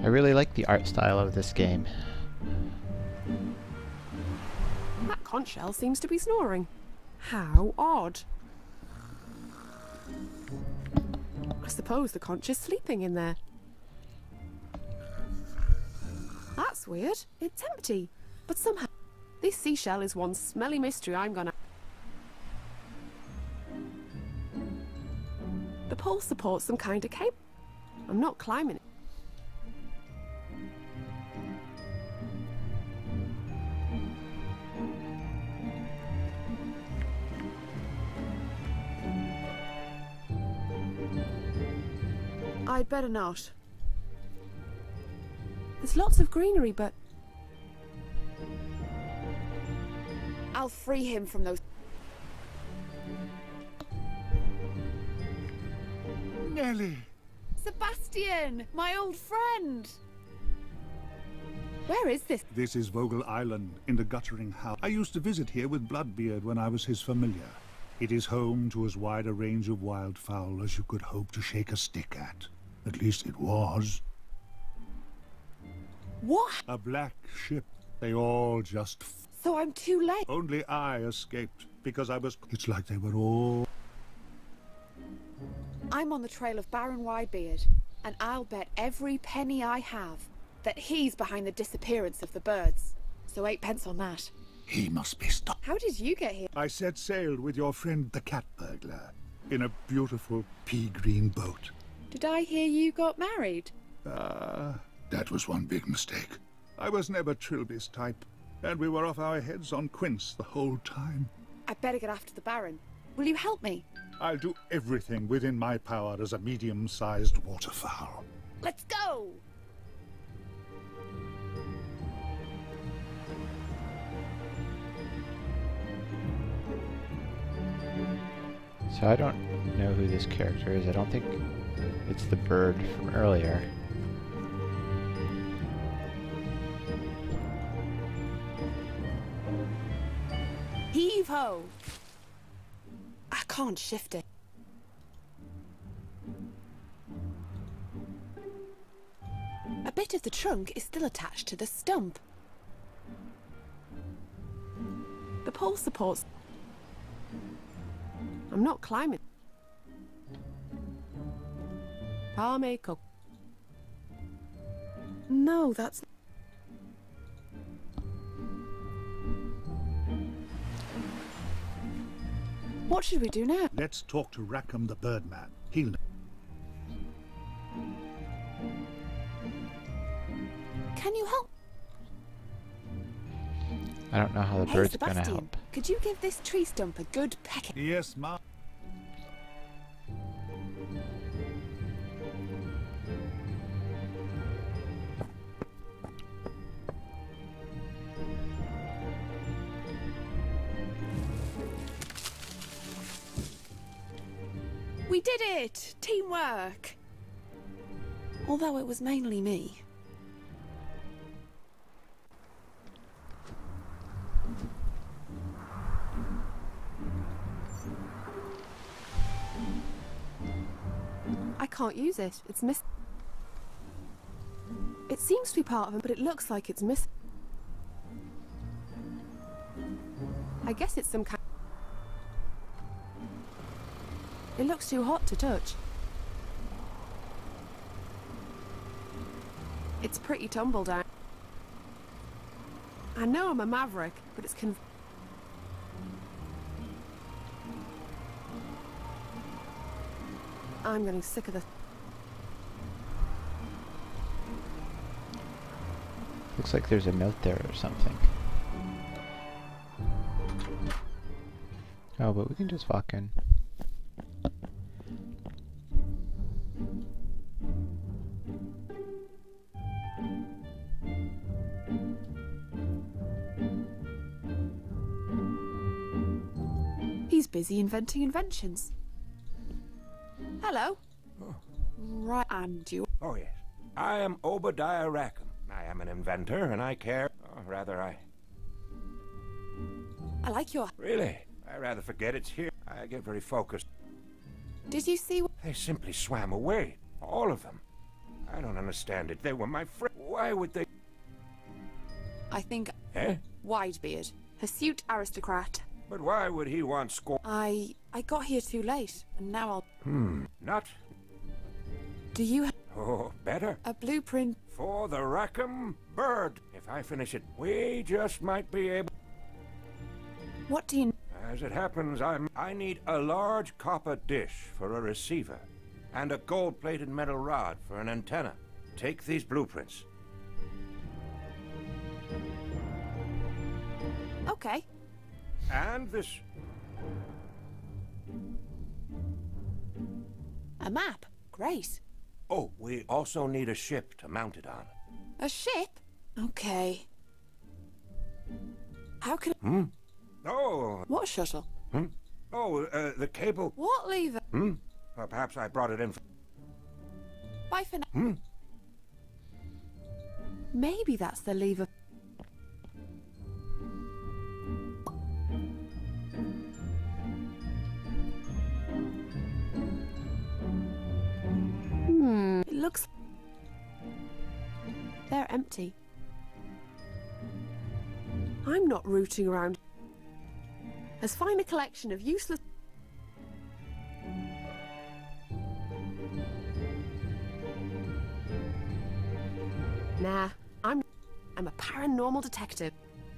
I really like the art style of this game. That conch shell seems to be snoring. How odd. I suppose the conch is sleeping in there. That's weird. It's empty. But somehow, this seashell is one smelly mystery I'm gonna... The pole supports some kind of cable. I'm not climbing it. I'd better not. There's lots of greenery, but... I'll free him from those... Nelly! Sebastian! My old friend! Where is this? This is Vogel Island, in the guttering house. I used to visit here with Bloodbeard when I was his familiar. It is home to as wide a range of wildfowl as you could hope to shake a stick at. At least it was. What? A black ship. They all just... So I'm too late. Only I escaped, because I was... It's like they were all... I'm on the trail of Baron Whitebeard, and I'll bet every penny I have that he's behind the disappearance of the birds. So 8 pence on that. He must be stopped. How did you get here? I set sail with your friend the cat burglar, in a beautiful pea-green boat. Did I hear you got married? That was one big mistake. I was never Trilby's type, and we were off our heads on Quince the whole time. I'd better get after the Baron. Will you help me? I'll do everything within my power as a medium-sized waterfowl. Let's go! So I don't know who this character is. I don't think it's the bird from earlier. Heave-ho! I can't shift it. A bit of the trunk is still attached to the stump. The pole supports... I'm not climbing. Palme-cook. No, that's... What should we do now? Let's talk to Rackham the Birdman. He'll know. Can you help? I don't know how the Hey, bird's gonna Sebastian, help. could you give this tree stump a good pecking? Yes, Ma. We did it! Teamwork! Although it was mainly me. I can't use it. It's missing. It seems to be part of him, but it looks like it's missing. I guess it's some kind... It looks too hot to touch. It's pretty tumble down. I know I'm a maverick, but it's I'm getting sick of this. Looks like there's a note there or something. Oh, but we can just walk in. He's busy inventing inventions. Hello. Oh. Right, and you. Oh, yes. I am Obadiah Rackham. I am an inventor, and I care... Oh, rather, I like your... Really? I rather forget it's here. I get very focused. Did you see... They simply swam away. All of them. I don't understand it. They were my friend. Why would they... I think... Eh? Whitebeard. Hirsute aristocrat. But why would he want score... I got here too late, and now I'll... Not... Do you have Oh, better. a blueprint? For the Rackham bird. If I finish it, we just might be able... What do you... As it happens, I need a large copper dish for a receiver, and a gold-plated metal rod for an antenna. Take these blueprints. Okay. And this... A map. Great. Oh, we also need a ship to mount it on. A ship? Okay. How can... Oh, What shuttle? the cable... What lever? Perhaps I brought it in... Bye for now. Maybe that's the lever. It looks... They're empty. I'm not rooting around. Let's find a collection of useless... Nah, I'm a paranormal detective.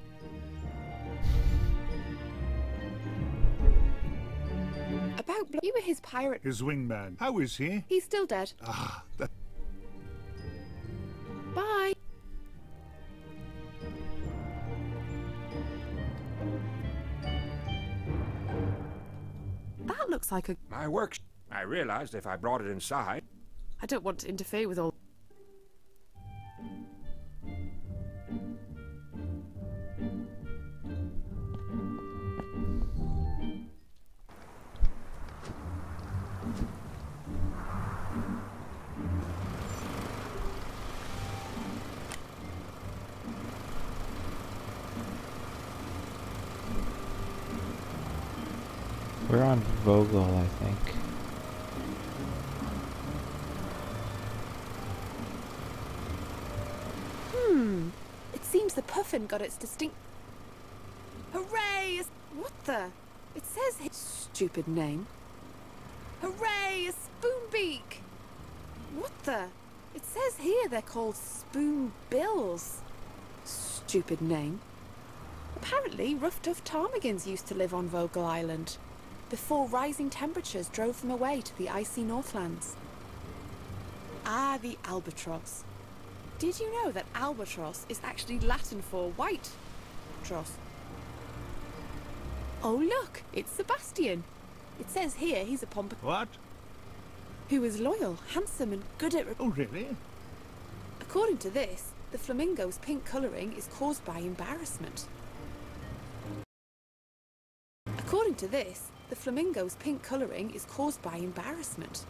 About you were his pirate. His wingman. How is he? He's still dead. Ah, that... Bye. That looks like a... My work... I realized if I brought it inside... I don't want to interfere with all... We're on Vogel, I think. It seems the puffin got its distinct... Hooray! What the? It says his stupid name. Hooray! A spoonbeak! What the? It says here they're called spoonbills. Stupid name. Apparently, rough-tough ptarmigans used to live on Vogel Island before rising temperatures drove them away to the icy Northlands. Ah, the albatross. Did you know that albatross is actually Latin for white tross? Oh look, it's Sebastian. It says here he's a pompous What? who is loyal, handsome and good at... Oh, really? According to this, the flamingo's pink colouring is caused by embarrassment. According to this, the flamingo's pink colouring is caused by embarrassment.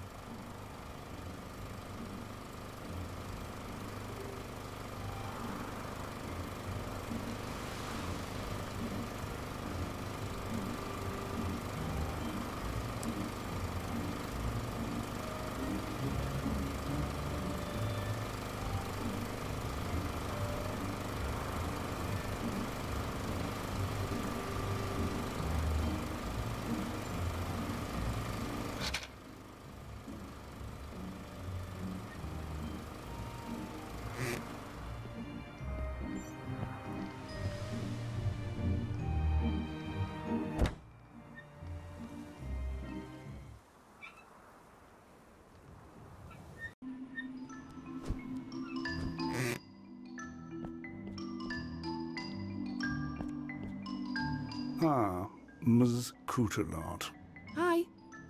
Ah, Ms. Cootalot. Hi.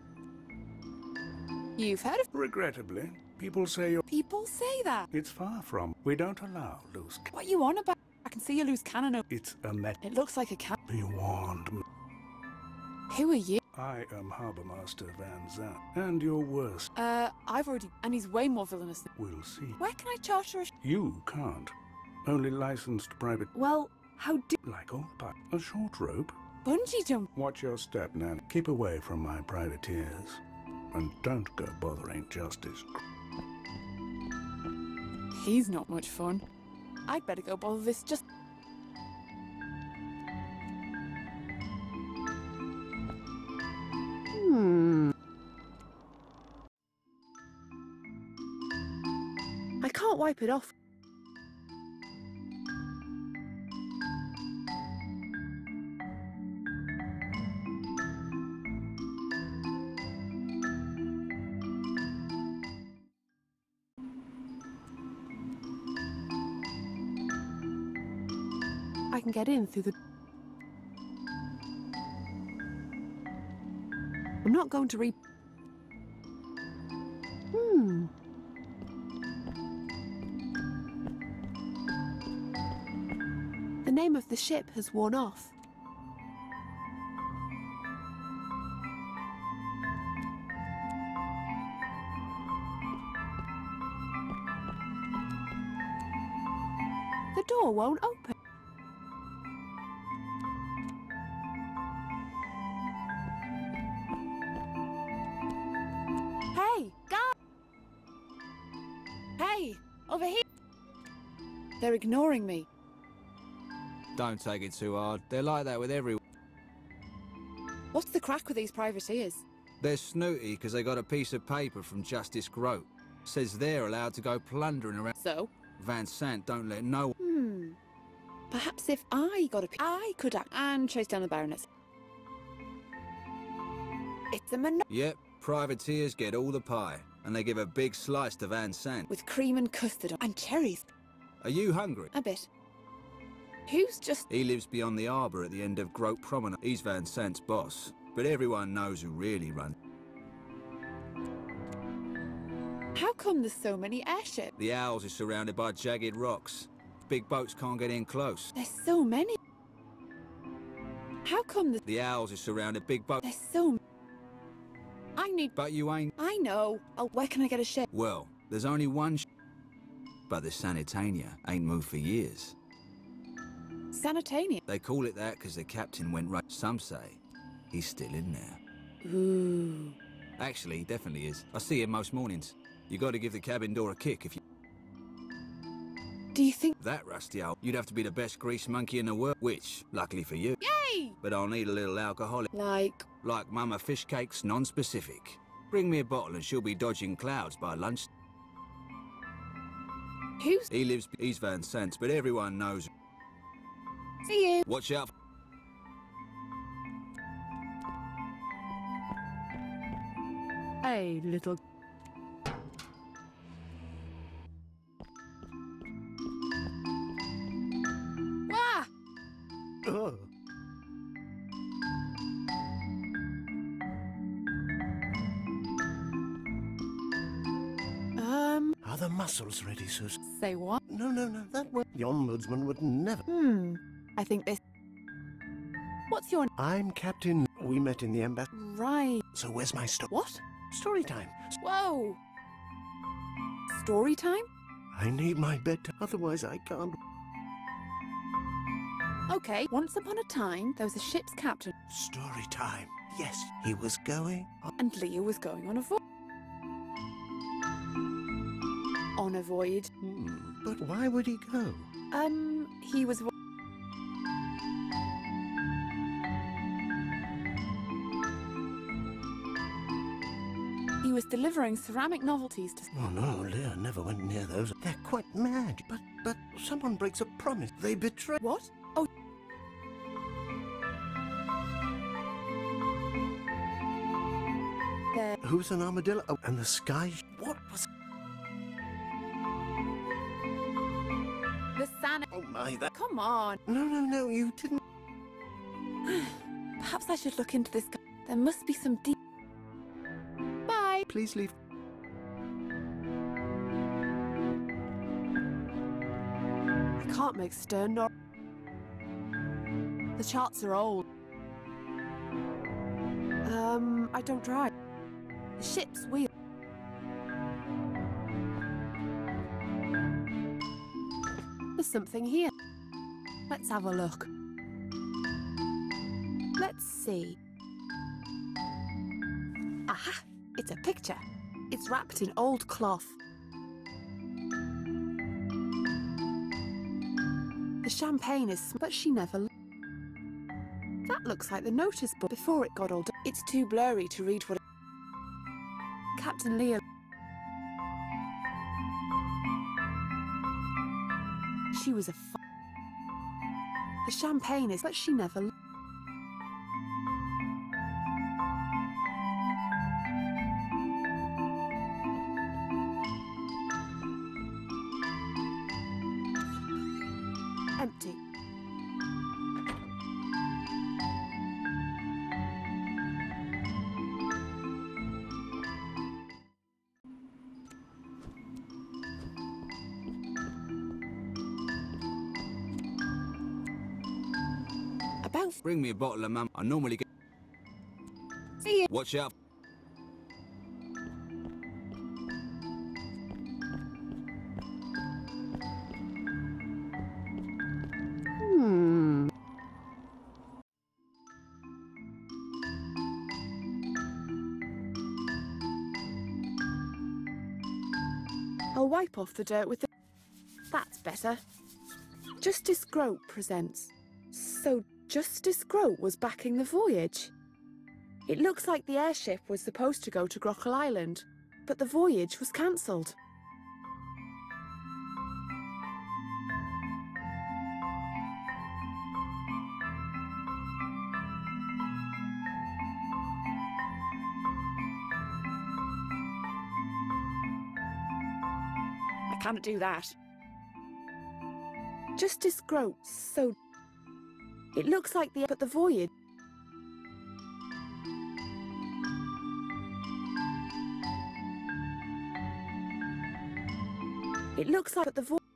You've heard of... Regrettably, people say you're... People say that. It's far from. We don't allow loose... What you on about? I can see a loose cannon. It's a met... It looks like a cannon. Be warned. Who are you? I am Harbour Master Van Zandt, and your worst. I've already... And he's way more villainous than... We'll see. Where can I charter a... You can't. Only licensed private... Well, how do... Like all but a short rope. Bungee jump? Watch your step, Nan. Keep away from my privateers. And don't go bothering Justice. He's not much fun. I'd better go bother this just... I can't wipe it off. I can get in through the... I'm not going to read... The name of the ship has worn off. The door won't open. Hey, guys! Hey, over here! They're ignoring me. Don't take it too hard. They're like that with everyone. What's the crack with these privateers? They're snooty because they got a piece of paper from Justice Grote. Says they're allowed to go plundering around. So? Van Sant don't let no... Perhaps if I got I could act and chase down the Baroness. It's a Yep, privateers get all the pie. And they give a big slice to Van Sant. with cream and custard and cherries. Are you hungry? A bit. Who's just... He lives beyond the harbour at the end of Grote Promenade. He's Van Sant's boss. But everyone knows who really runs. How come there's so many airships? The Owls is surrounded by jagged rocks. Big boats can't get in close. There's so many. How come The Owls is surrounded big boats. there's so... I need... But you ain't... I know. Oh, where can I get a ship? Well, there's only one but the Sanitania ain't moved for years. Sanitania. They call it that because the captain went right. Some say he's still in there. Ooh. Actually, he definitely is. I see him most mornings. You got to give the cabin door a kick if you... Do you think... That rusty old, you'd have to be the best grease monkey in the world. Which, luckily for you. Yay! But I'll need a little alcoholic. Like... Mama fish cakes, non-specific. Bring me a bottle and she'll be dodging clouds by lunch. Who's... He's Van Sant, but everyone knows. See you. Watch out. Hey, little... Wah! Are the mussels ready, Sus? Say what? No, that won't... The Ombudsman would never... I think this... What's your... I'm Captain... We met in the embassy. Right. So where's my What? story time? Whoa! Story time? I need my bedtime, otherwise I can't... Okay. Once upon a time, there was a ship's captain, Story time. Yes, he was going... and Leah was going on a voyage. On a voyage. But why would he go? He was... He was delivering ceramic novelties to... Oh no, Leah never went near those. They're quite mad. But someone breaks a promise. They betray... What? Oh... There... Who's an armadillo? Oh, and the sky... What was... The San... Oh my, that... Come on. No, you didn't... Perhaps I should look into this guy. There must be some deep... Bye. Please leave. I can't make stern nor... The charts are old. I don't drive. The ship's wheel. There's something here. Let's have a look. Let's see. Aha! It's a picture. It's wrapped in old cloth. champagne is, but she never. That looks like the notice board before it got all done. It's too blurry to read what. Captain Leo. She was a. The champagne is, but she never. Empty. About. Bring me a bottle of mum. I normally get. See you. Watch out. I'll wipe off the dirt with the... That's better. Justice Groat presents. So Justice Groat was backing the voyage. It looks like the airship was supposed to go to Grockle Island, but the voyage was cancelled. I can't do that. Justice Groat, so... It looks like the... But the voyage... It looks like the voyage...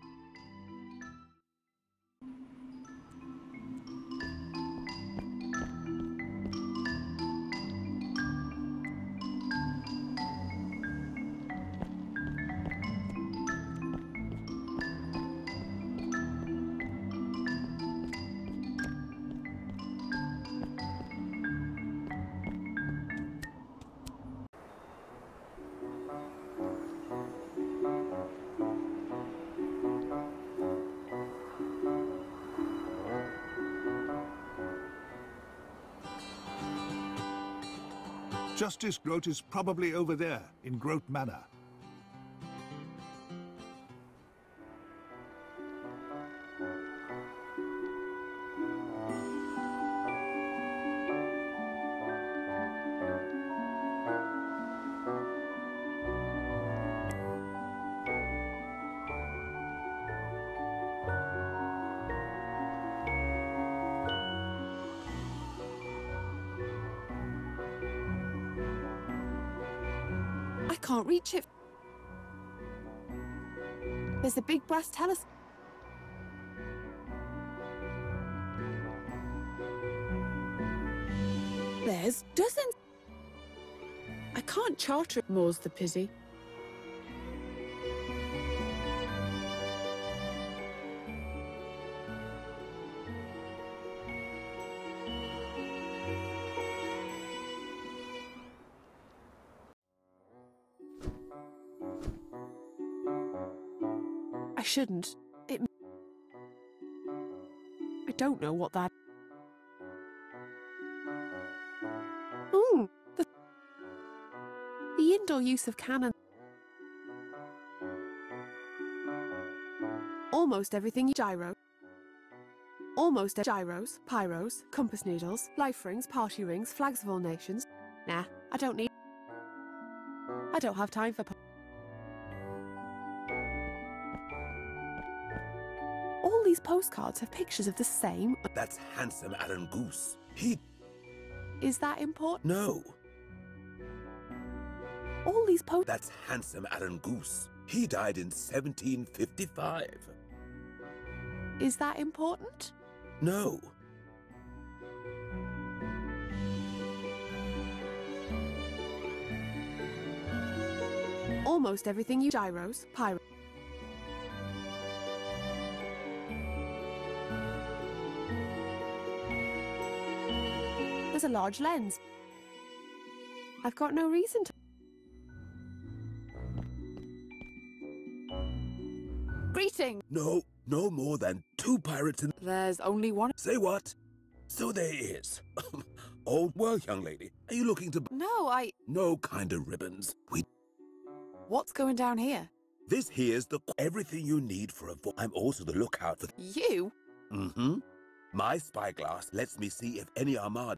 Justice Groat is probably over there, in Groat Manor. I can't reach it. There's a big brass telescope. There's dozens. I can't charter it. More's the pity. I shouldn't. I don't know what that... Ooh, the indoor use of cannon. Almost everything. Gyro. Almost gyros, pyros, compass needles, life rings, party rings, flags of all nations. Nah, I don't need... I don't have time for... All these postcards have pictures of the same... That's handsome Alan Goose. He... Is that important? No. All these That's handsome Alan Goose. He died in 1755. Is that important? No. Almost everything you... Gyros, pyro... There's a large lens. I've got no reason to... Greeting! No. No more than 2 pirates in... There's only one. Say what? So there is. Oh, well, young lady, are you looking to... No, No kind of ribbons. What's going down here? This here's everything you need for a I'm also the lookout for... You? Mm-hmm. My spyglass lets me see if any armada...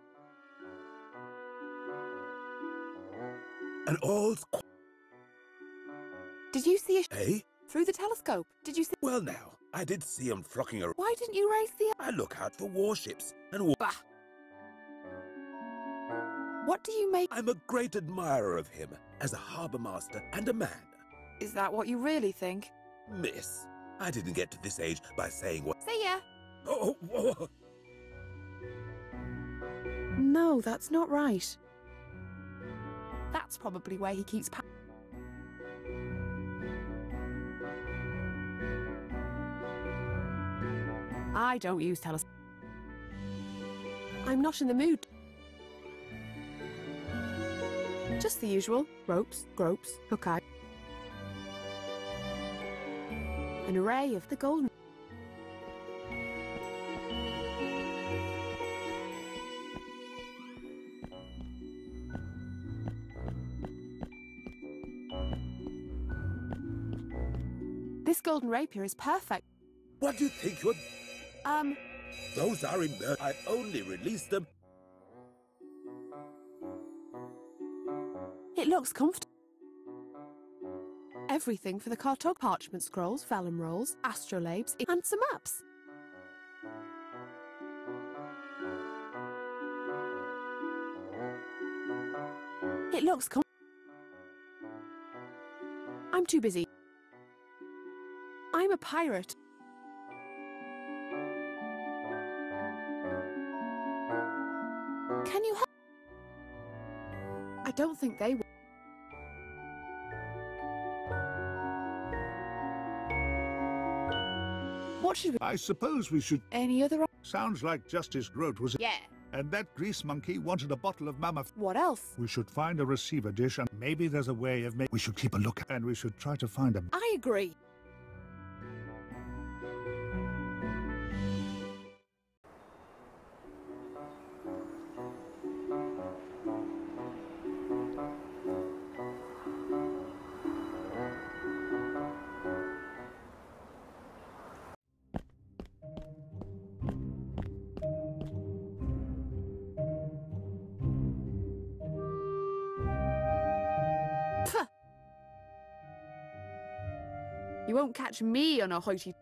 And all's... Did you see a... Eh? Through the telescope? Did you see... Well, now, I did see 'em flocking around. Why didn't you raise the... I look out for warships and Bah! What do you make... I'm a great admirer of him as a harbour master and a man. Is that what you really think? Miss, I didn't get to this age by saying what... See ya! Oh, oh. No, that's not right. That's probably where he keeps... I don't use telescope. I'm not in the mood. Just the usual. Ropes, gropes, hook eye. An array of the golden... This golden rapier is perfect. What do you think you're... Those are I only released them... It looks comfortable. Everything for the cartog, parchment scrolls, vellum rolls, astrolabes, and some maps. It looks I'm too busy. I'm a pirate. Can you help? I don't think they will. What should we... I suppose we should... Any other... Sounds like Justice Groat was... Yeah. And that grease monkey wanted a bottle of mammoth. What else? We should find a receiver dish and maybe there's a way of we should keep a look and we should try to find a... I agree. You won't catch me on a hoity...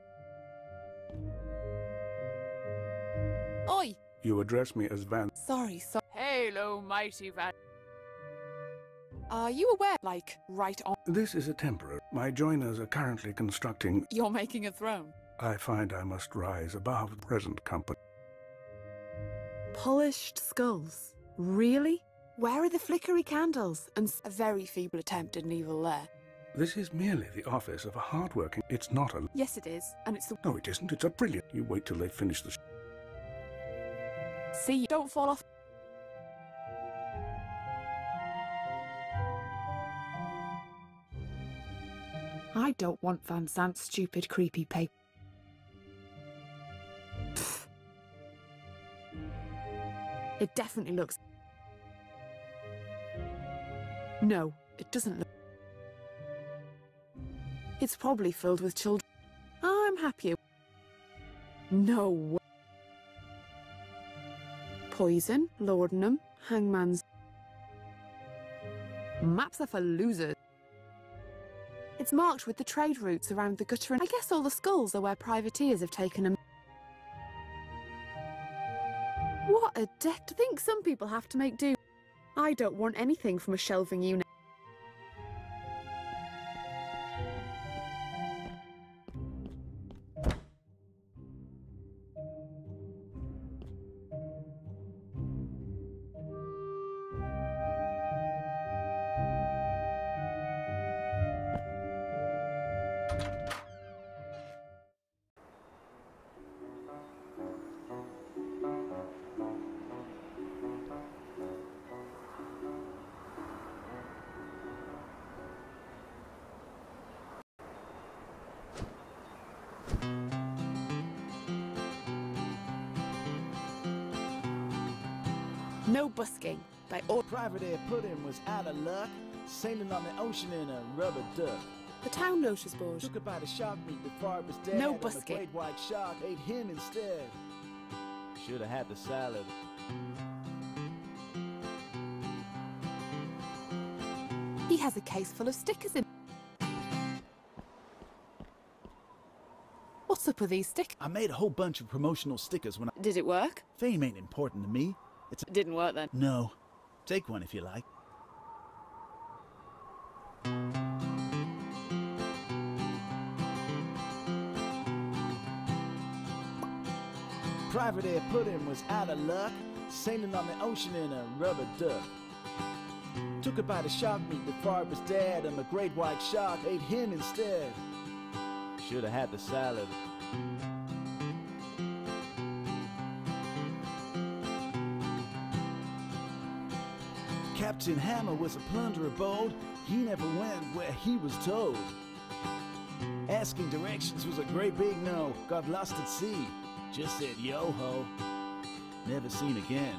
Oi! You address me as Van. Sorry. Hello, mighty Van. Are you aware, like, right on... This is a temporary. My joiners are currently constructing... You're making a throne. I find I must rise above present company. Polished skulls? Really? Where are the flickery candles? And a very feeble attempt at an evil lair. This is merely the office of a hardworking... It's not a... Yes, it is. And it's the... No, it isn't. It's a brilliant... You wait till they finish the... See, don't fall off. I don't want Van Zant's stupid, creepy paper. It definitely looks... No, it doesn't look... It's probably filled with children. I'm happy. No way. Poison, laudanum, hangman's... Maps are for losers. It's marked with the trade routes around the gutter and I guess all the skulls are where privateers have taken them. What a deck to think some people have to make do. I don't want anything from a shelving unit. No busking by all. Private Air Pudding was out of luck, sailing on the ocean in a rubber duck. The town notice board. Took a bite of shark meat before it was dead. No and the busking. great white shark ate him instead. Should have had the salad. He has a case full of stickers in. What's up with these stickers? I made a whole bunch of promotional stickers when I... Did it work? Fame ain't important to me. It's It didn't work then. No. Take one if you like. Private Air Pudding was out of luck, sailing on the ocean in a rubber duck. Took a bite of shark meat before it was dead, and the great white shark ate him instead. Should have had the salad. Captain Hammer was a plunderer bold. He never went where he was told. Asking directions was a great big no. Got lost at sea. Just said yo-ho. Never seen again.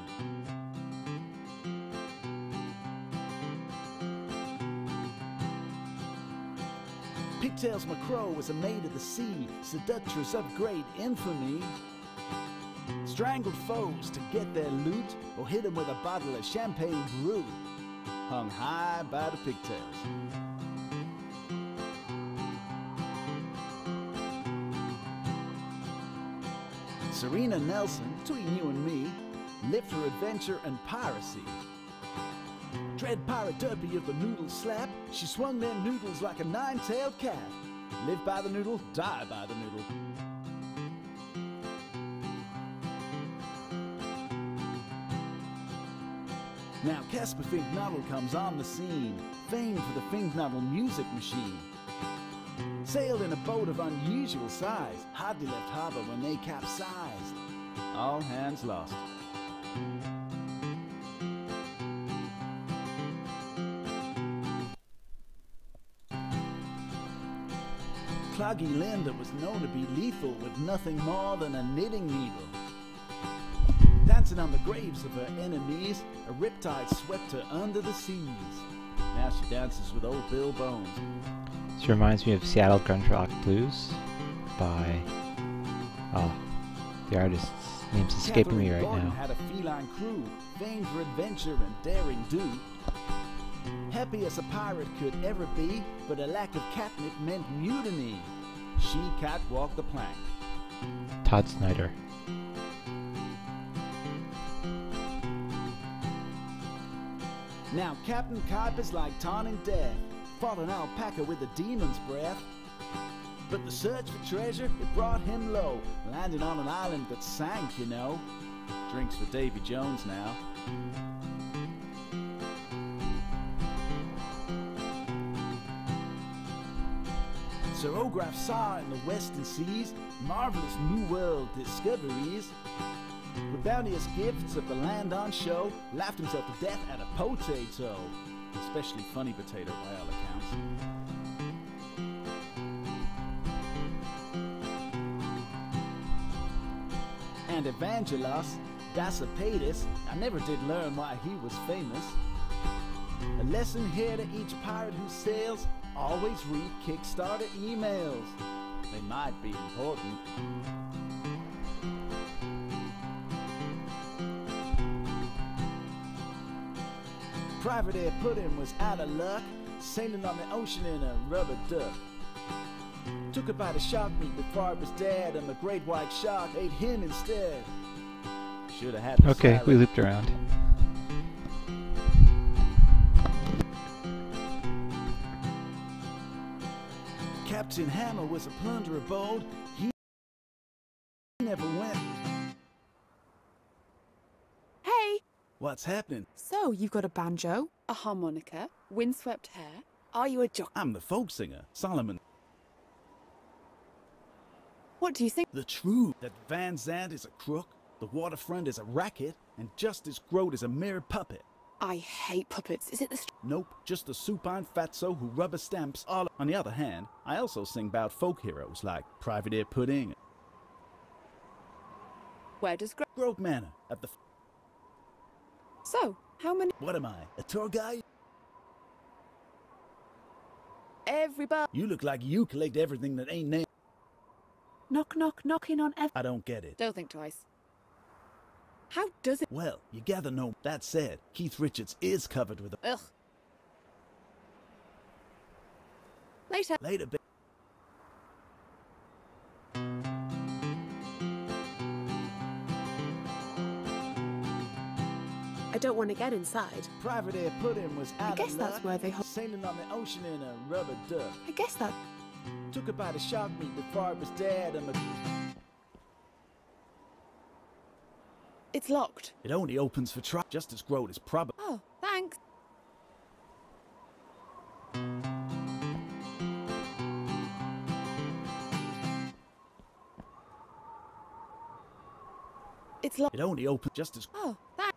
Pigtails McCrow was a maid of the sea, seductress of great infamy. Strangled foes to get their loot, or hit them with a bottle of champagne brut. Hung high by the pigtails. Serena Nelson, between you and me, lived for adventure and piracy. Dread pirate derby of the noodle slap, she swung them noodles like a nine-tailed cat. Live by the noodle, die by the noodle. Now Casper Finknoddle comes on the scene, famed for the Finknoddle music machine. Sailed in a boat of unusual size, hardly left harbor when they capsized. All hands lost. Cloggy Linda was known to be lethal with nothing more than a knitting needle. Dancing on the graves of her enemies, a riptide swept her under the seas. Now she dances with old Bill Bones. This reminds me of Seattle Grunge Rock Blues by... oh, the artist's name's escaping me right Gordon now. Had a feline crew, famed for adventure and daring do. Happy as a pirate could ever be, but a lack of catnip meant mutiny. She catwalked the plank. Todd Snyder. Now Captain Kuiper's like taunting death, fought an alpaca with a demon's breath. But the search for treasure, it brought him low, landing on an island that sank, you know. Drinks for Davy Jones now. Sir Ograf saw in the western seas marvelous new world discoveries. With bounteous gifts of the land on show, laughed himself to death at a potato. Especially funny potato by all accounts. And Evangelos Dacipatis, I never did learn why he was famous. A lesson here to each pirate who sails, always read Kickstarter emails. They might be important. Private Air Pudding was out of luck, sailing on the ocean in a rubber duck. Took a bite of shark meat before it was dead, and the great white shark ate him instead. Should have had the Okay, salad. we looped around. Captain Hammer was a plunderer bold. He never went. Hey! What's happening? So, you've got a banjo, a harmonica, windswept hair. Are you a jock? I'm the folk singer, Solomon. What do you think? The truth that Van Zandt is a crook, the waterfront is a racket, and Justice Groat is a mere puppet. I hate puppets. Is it the Nope, just a supine fatso who rubber stamps all. On the other hand, I also sing about folk heroes like Private Air Pudding. Where does Groat Manor at the... So, how many? What am I, a tour guide? Everybody. You look like you collect everything that ain't named. Knock, knock, knocking on I don't get it. Don't think twice. How does it? Well, you gather no. That said, Keith Richards is covered with a... Ugh. Later. Later, I don't want to get inside. Private Air Pudding was out I guess of that's luck, where they sailing on the ocean in a rubber duck. I guess that. Took a bite of shark meat before it was dead and It's locked. it only opens for just as Grote is probably. Oh, thanks. It's locked. It only opens just as. Oh, thanks.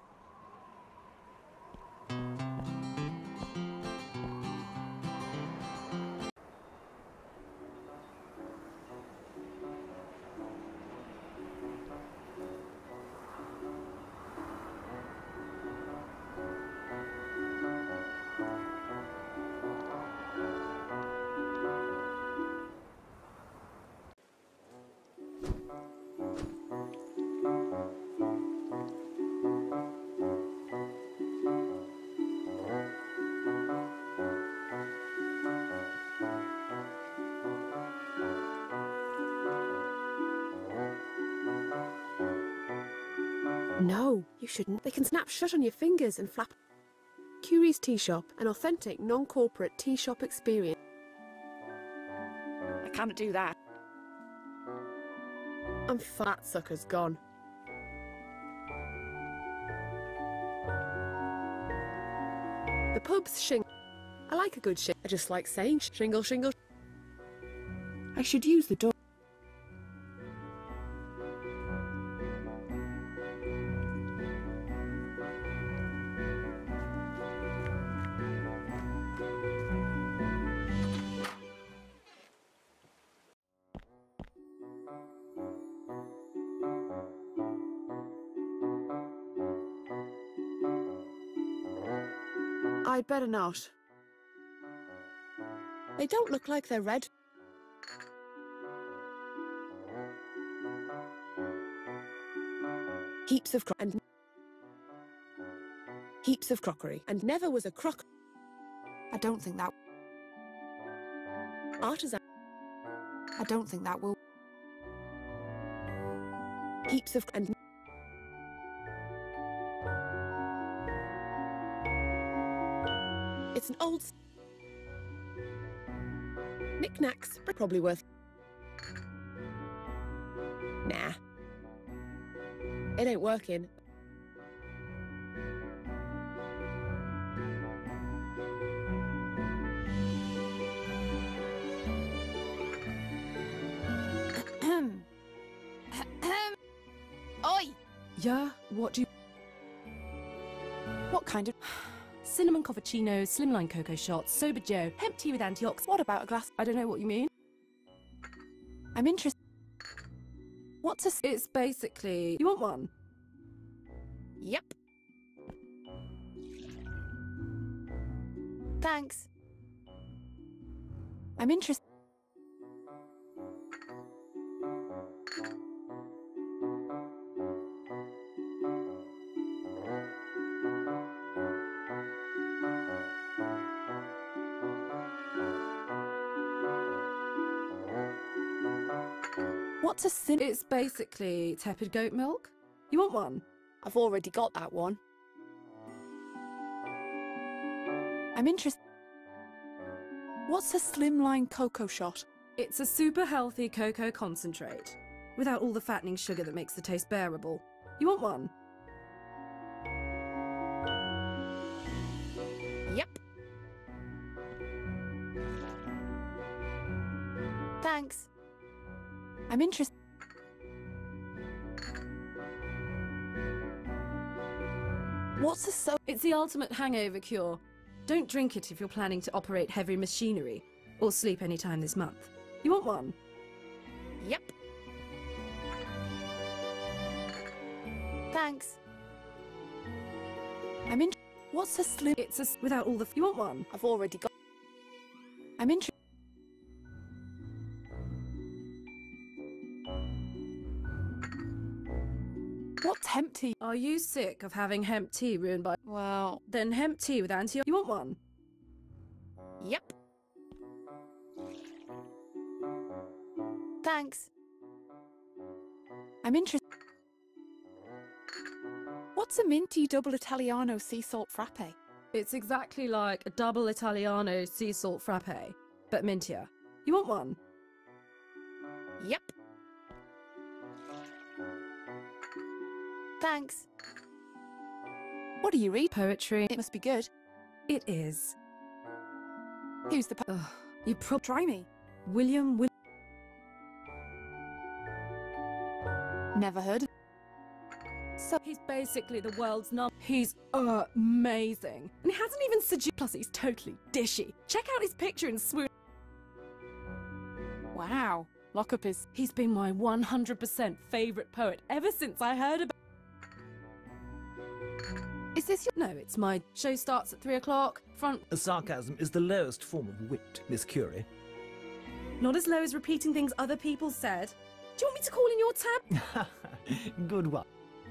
No, you shouldn't. They can snap shut on your fingers and flap. Curie's Tea Shop, an authentic, non-corporate tea shop experience. I can't do that. That sucker's gone. The pub's shingle. I like a good I just like saying shingle, shingle. I should use the door. I'd better not. They don't look like they're red. Heaps of crockery, and never was a crock. I don't think that. Artisan. I don't think that will. Heaps of and. It's an old knickknacks, probably worth. Nah, it ain't working. Oi! Yeah, what do you... What kind of... Cinnamon cappuccino, slimline cocoa shots, soba joe, hemp tea with antioxidants. What about a glass? I don't know what you mean. I'm interested. What's a... It's basically... You want one? Yep. Thanks. I'm interested. What's a sin? It's basically tepid goat milk. You want one? I've already got that one. I'm interested. What's a slimline cocoa shot? It's a super healthy cocoa concentrate, without all the fattening sugar that makes the taste bearable. You want one? Yep. Thanks. I'm interested. What's a so? It's the ultimate hangover cure. Don't drink it if you're planning to operate heavy machinery or sleep any time this month. You want one? Yep. Thanks. I'm in. What's a slim? It's a without all the. You want one? I've already got. I'm in. What's hemp tea? Are you sick of having hemp tea ruined by? Well, Then hemp tea with anti. You want one? yep. Thanks. I'm interested. What's a minty double Italiano sea salt frappe? It's exactly like a double Italiano sea salt frappe, but mintier. You want one? Yep. Thanks. What do you read? Poetry. It must be good. It is. Who's the Ugh, you Try me. William. Never heard. So he's basically the world's He's amazing. And he hasn't even seduced. Plus he's totally dishy. Check out his picture and swoon. Wow. Lock up his. He's been my 100% favourite poet ever since I heard about. Is this your? No, it's my show starts at 3 o'clock. Front. Sarcasm is the lowest form of wit, Miss Curie. Not as low as repeating things other people said. Do you want me to call in your tab? Good one.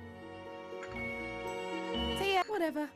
See ya. Whatever.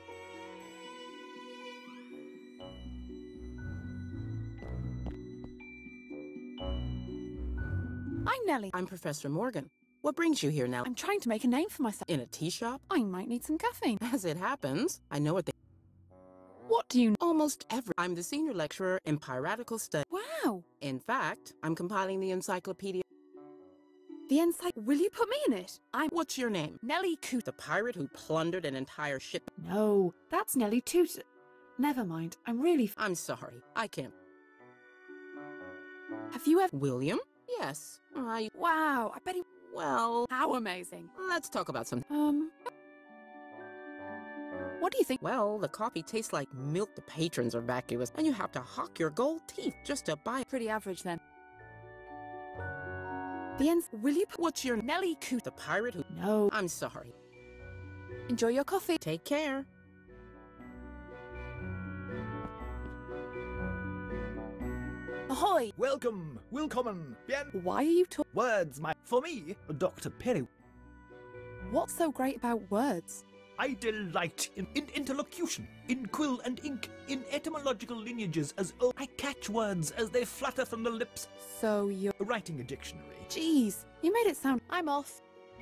I'm Nelly. I'm Professor Morgan. What brings you here now? I'm trying to make a name for myself. In a tea shop? I might need some caffeine. As it happens, I know what they... What do you know? Almost every... I'm the senior lecturer in piratical studies. Wow. In fact, I'm compiling the encyclopedia. The encyclopedia? Will you put me in it? What's your name? Nelly Cootalot. The pirate who plundered an entire ship. No, that's Nelly Cootalot. Never mind. I'm really... I'm sorry. I can't... Have you ever... William? Yes. Wow, I bet he... Well... How amazing. Let's talk about something. What do you think? Well, the coffee tastes like milk. The patrons are vacuous, and you have to hawk your gold teeth just to buy... Pretty average, then. Will you... What's your... Nelly Cootalot. The pirate who... No. I'm sorry. Enjoy your coffee. Take care. Ahoy! Welcome, willkommen, bien. Why are you talking? Words, for me, Dr. Perry. What's so great about words? I delight in interlocution, in quill and ink, in etymological lineages I catch words as they flutter from the lips. So you're... Writing a dictionary. Jeez, you made it sound... I'm off.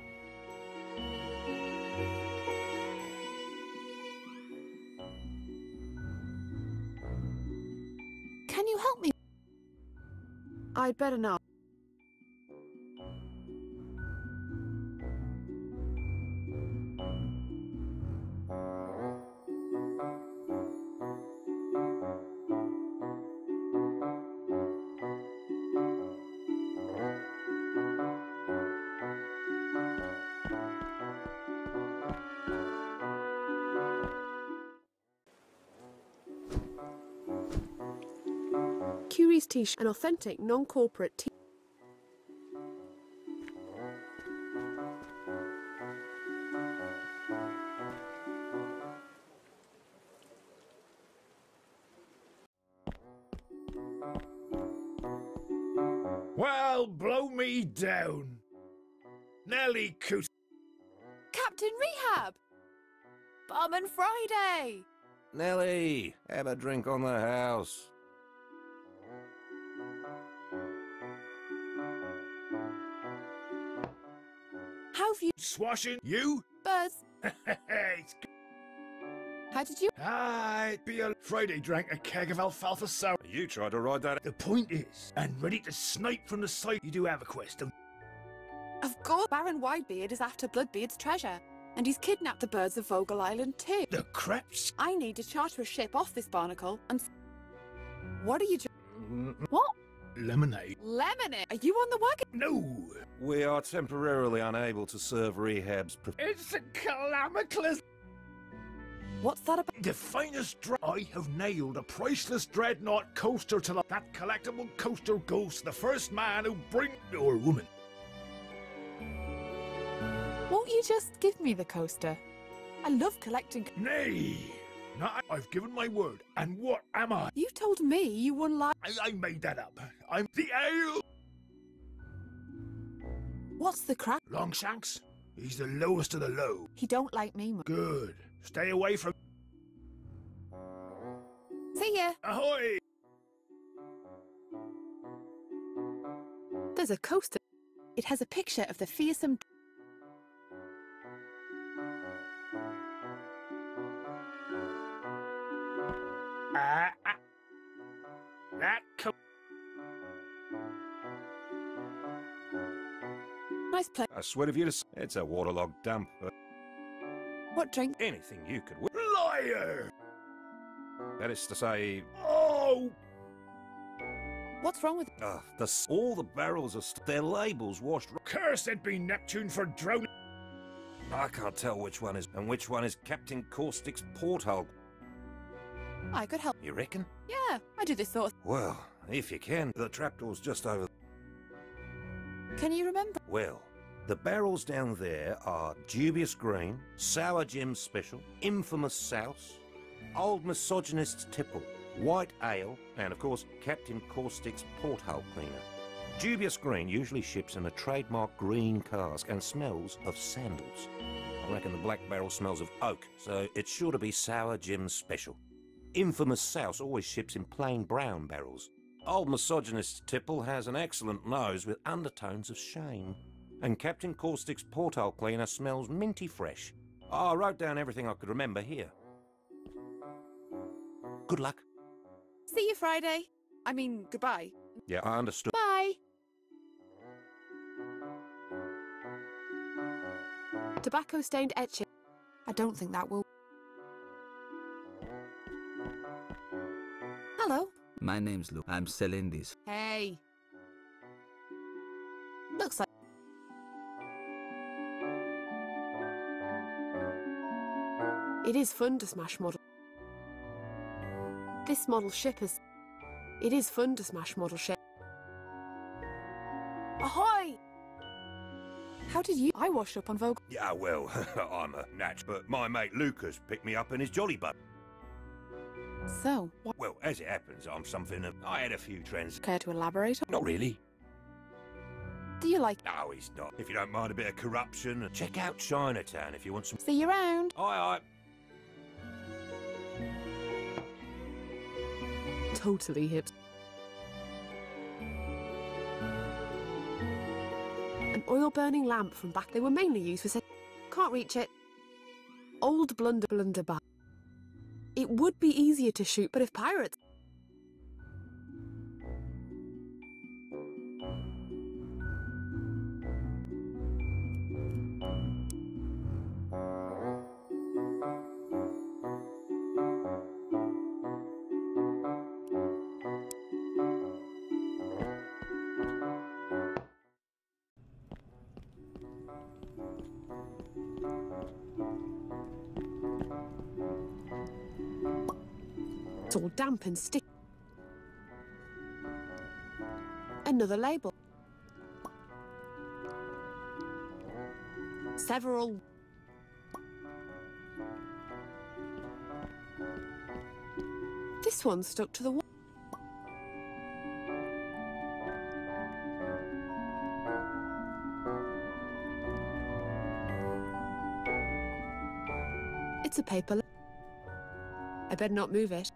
Can you help me? I'd better not. Curie's Tea, an authentic, non-corporate tea. Well, blow me down. Nelly Cootalot. Captain Rehab! Barman Friday! Nelly, have a drink on the house. How have you... Swashing you? Buzz. How did you... Be a Friday drank a keg of alfalfa sour. You tried to ride that. The point is, and ready to snipe from the side. You do have a quest. Of course, Baron Whitebeard is after Bloodbeard's treasure, and he's kidnapped the birds of Vogel Island too. The creps? I need to charter a ship off this barnacle and... What are you What? Lemonade. Lemonade? Are you on the wagon? No. We are temporarily unable to serve Rehab's... It's a calamiclous. What's that about? The finest I have nailed a priceless dreadnought coaster to that collectible coaster goes to the first man who brings... or woman. Won't you just give me the coaster? I love collecting. Nay! Not I've given my word. And what am I? You told me you won live. I made that up. I'm the ale! What's the crack? Longshanks? He's the lowest of the low. He don't like me. Good. Stay away from... See ya. Ahoy! There's a coaster. It has a picture of the fearsome... That Nice place. I swear to you, it's a waterlogged dump. What drink? Anything you could win. Liar! That is to say... Oh! What's wrong with... all the barrels are... their labels washed... Cursed be Neptune for drowning... I can't tell which one is... and which one is Captain Caustic's porthole. I could help. You reckon? Yeah, I do this sort of... Well, if you can. The trapdoor's just over... Can you remember? Well, the barrels down there are Dubious Green, Sour Jim's Special, Infamous Souse, Old Misogynist's Tipple, White Ale, and of course, Captain Caustic's Porthole Cleaner. Dubious Green usually ships in a trademark green cask and smells of sandals. I reckon the black barrel smells of oak, so it's sure to be Sour Jim's Special. Infamous Souse always ships in plain brown barrels. Old Misogynist's Tipple has an excellent nose with undertones of shame. And Captain Caustic's Porthole Cleaner smells minty fresh. I wrote down everything I could remember here. Good luck. See you Friday. I mean, goodbye. Yeah, I understood. Bye. Tobacco-stained etching. I don't think that will... Hello. My name's Luke. I'm selling this. Hey. Looks like... It is fun to smash model. This model ship is... It is fun to smash model ship. Ahoy! How did you... I washed up on Vogue. Yeah, well, I'm a natch, but my mate Lucas picked me up in his jolly boat. So, what... Well, as it happens, I'm something of... I had a few trends... Care to elaborate? Not really. Do you like... No, he's not. If you don't mind a bit of corruption, check out Chinatown if you want some... See you around. Aye, aye. Totally hip. An oil-burning lamp from back. They were mainly used for... Can't reach it. Old blunderbar. It would be easier to shoot, but if pirates... It's all damp and sticky. Another label. Several... This one's stuck to the wall. It's a paper. I better not move it.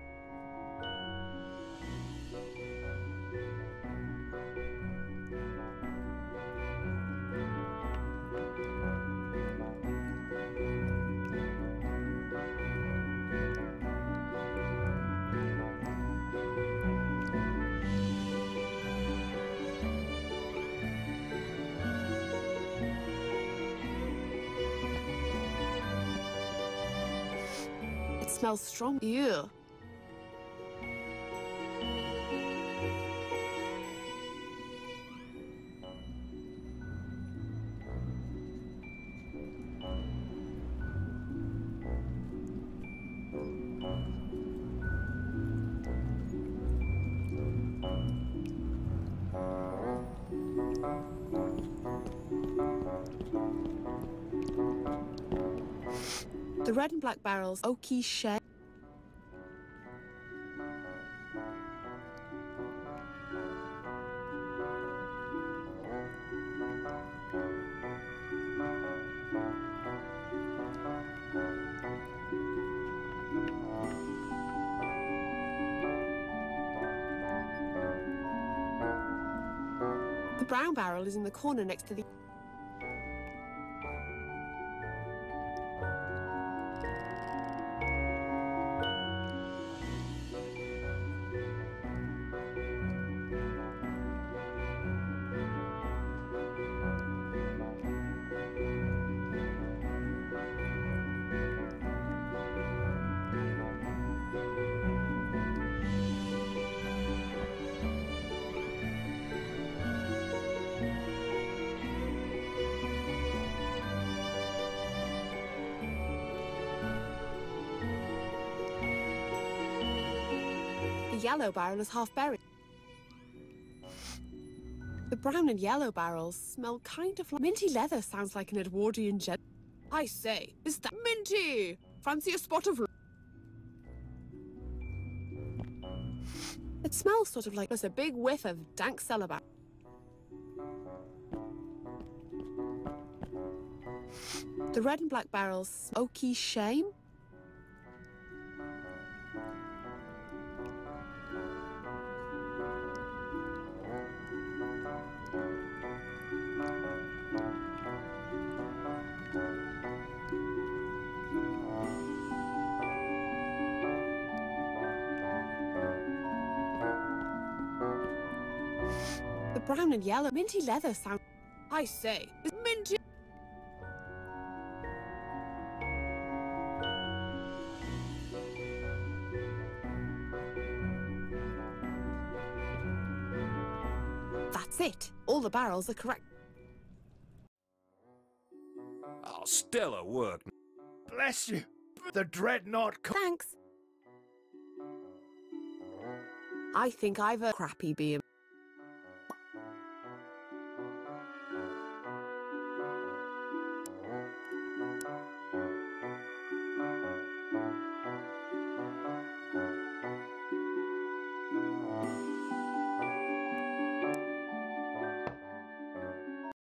It smells strong. Ew. The red and black barrels, oaky shade. The brown barrel is in the corner next to the... The yellow barrel is half buried. The brown and yellow barrels smell kind of like... Minty leather sounds like an Edwardian gent. I say, is that minty? Fancy a spot of... It smells sort of like there's a big whiff of dank cellar barrel. The red and black barrels, oaky shame. The brown and yellow minty leather sound... I say, is minty... That's it. All the barrels are correct. Oh, stellar work. Bless you. The dreadnought... Thanks. I think I've a crappy beer.